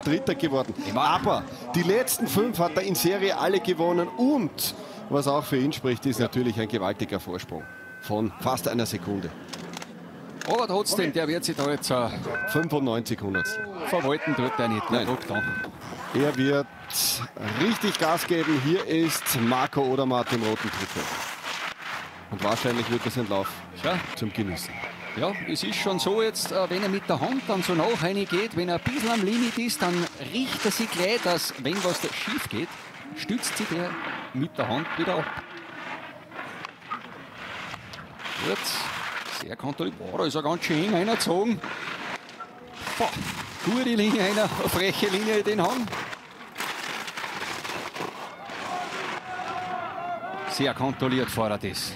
Dritter geworden. Aber die letzten 5 hat er in Serie alle gewonnen und was auch für ihn spricht, ist natürlich ein gewaltiger Vorsprung von fast einer Sekunde. Aber trotzdem, der wird sich da jetzt 95 Hundertstel. verwalten, tut er nicht. Nein. Er wird richtig Gas geben. Hier ist Marco Odermatt im roten Trikot. Und wahrscheinlich wird das ein Lauf zum Genießen. Ja, es ist schon so jetzt, wenn er mit der Hand dann so nach reingeht, wenn er ein bisschen am Limit ist, dann riecht er sich gleich, dass, wenn was da schief geht, stützt sich der mit der Hand wieder ab. Gut, sehr kontrolliert. Oh, da ist er ganz schön eng reingezogen. Boah, gute Linie, eine freche Linie den Hang. Sehr kontrolliert fordert es.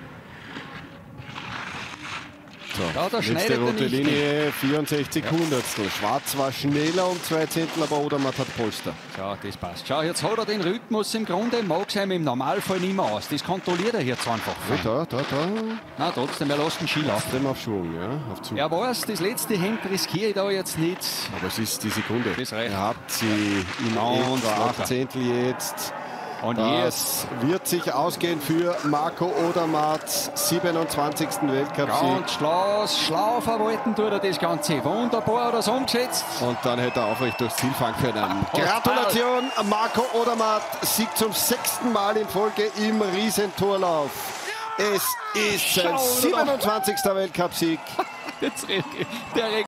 So, ja, da letzte rote Linie, 64 Hundertstel. Schwarz war schneller um 2 Zehntel, aber Odermatt hat Polster. Ja, das passt. Schau, jetzt hat er den Rhythmus im Grunde, mag es ihm im Normalfall nicht mehr aus. Das kontrolliert er jetzt einfach. Ja, da. Na, trotzdem, er lässt den Ski laufen. Trotzdem auf Schwung, ja, auf Zug. Er weiß, das letzte Hemd riskiere ich da jetzt nicht. Aber es ist die Sekunde. Das reicht. Er hat sie in etwa 8 Zehntel jetzt. Und das wird sich ausgehen für Marco Odermatt, 27. Weltcupsieg. Ganz schlau verwalten tut er das Ganze. Wunderbar hat er es umgesetzt. Und dann hätte er aufrecht durchs Ziel fahren können. Gratulation, Marco Odermatt, Sieg zum 6. Mal in Folge im Riesentorlauf. Es ist sein 27. Weltcupsieg. Der